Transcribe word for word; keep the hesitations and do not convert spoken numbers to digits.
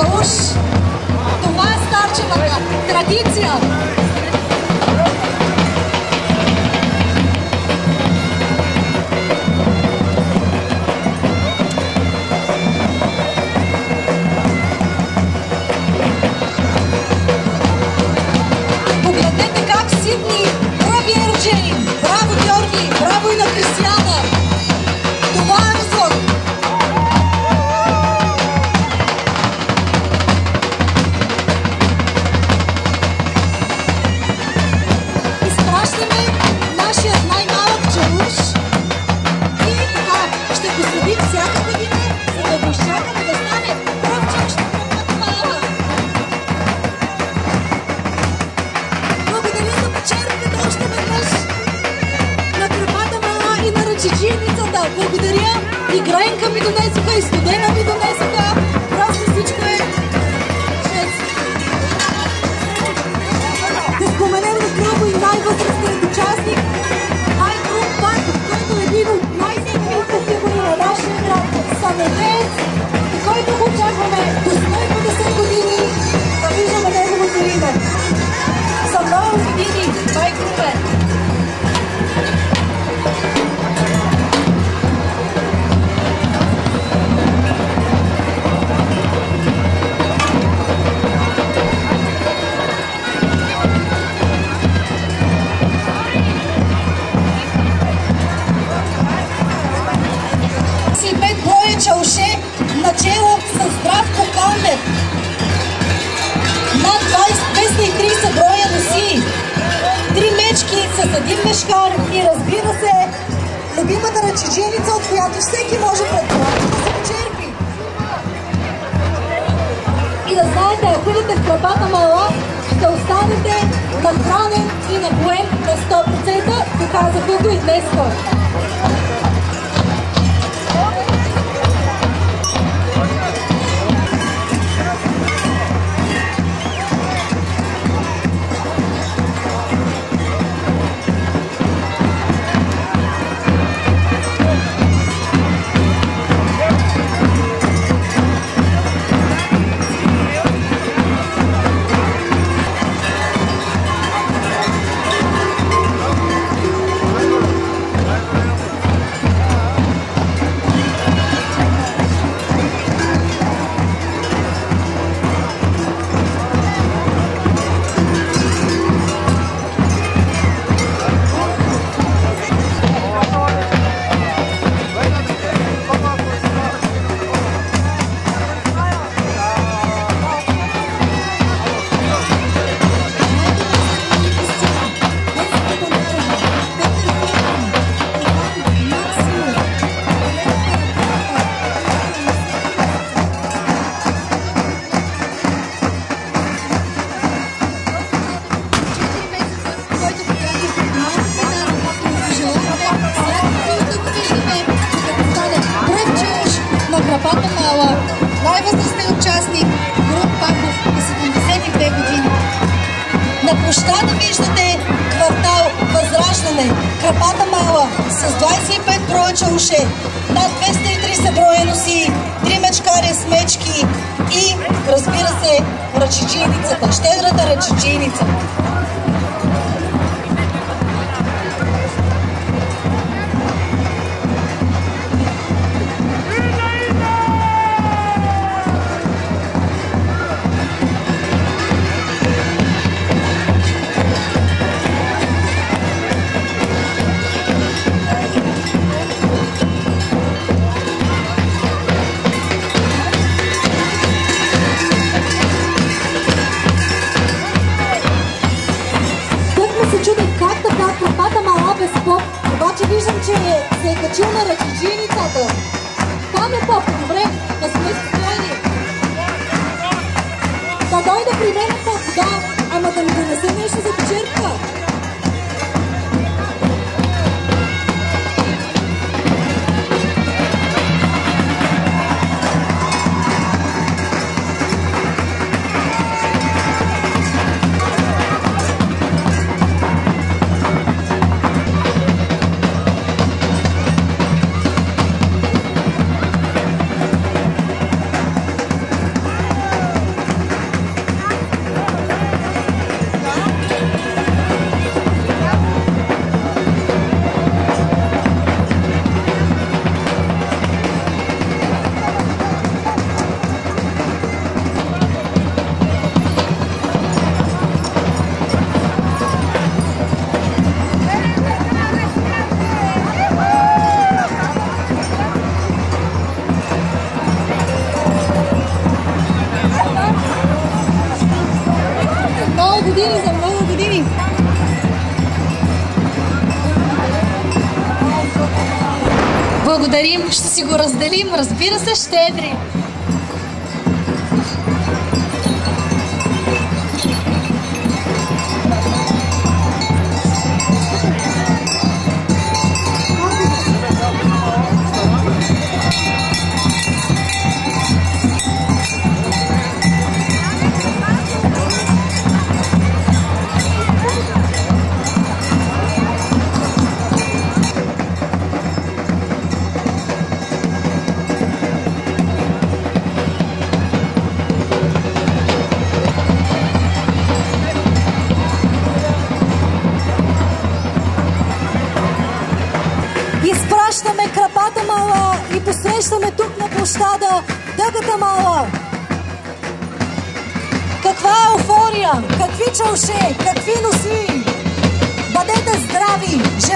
уж. Това е старчевата традиция. Погледнете как ситни, прави Ерджей, браво Георги, браво и на Кристияна. Това е Разлог. Изпращаме нашият най-малък чалуш и така ще посветим всяка година, за да го изчакаме да стане пръв чалуш на КрапАта маала. Благодаря за почерпите още веднъж на КрапАта маала и на ръчичийницата. Благодаря. И граинка ми донесоха, и студена ми донесоха. Просто всичко е чест. Да споменем отново и най-възрастният участник, Ай-Груп Паков, който е един от най-знаменитите фигури на нашия град, самедеец, и който го очакваме до сто и петдесет години да виждаме неговото име. За много години, Ай-Групе! пет броя чауше начело с Здравко Кандев. Над двеста и тридесет броя носи. Три мечки с един мешкар и разбира се, любимата ръчиченица, от която всеки може предполагам да се почерпи. И да знаете, ако идете в КрапАта маала, ще останете нахранен и напоен на сто процента, доказаха го и днес. КрапАта маала, най-възрастният участник, Груп Паков, на седемдесет и две години. На площада виждате квартал Възраждане, КрапАта маала с двадесет и пет броя чауше, над двеста и тридесет броя носи, три мечкари с мечки и, разбира се, ръчичийницата, щедрата ръчичийница. Обаче виждам, че се е качил на ръчичийницата. Там е поп, добре, да сме спокойни. Да дойде при мен поп, да, ама да ми донесе нещо за почерпка. години, за много години. Благодарим, ще си го разделим, разбира се, щедри. Изпращаме КрапАта маала и посрещаме тук на площада Дъгата маала. Каква еуфория, какви чалше, какви носи! Бъдете здрави!